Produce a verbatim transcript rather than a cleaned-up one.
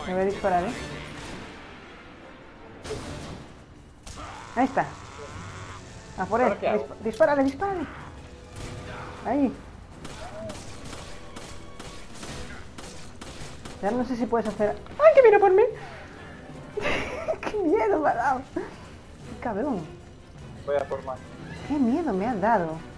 Me voy a disparar, ¿eh? Ahí está. A por él. ¿Ahora qué hago? Disp- dispárale, dispárale. Ahí. Ya no sé si puedes hacer... ¡Ay, que viene por mí! ¡Qué miedo me ha dado! ¡Qué cabrón! Voy a por más. ¡Qué miedo me ha dado!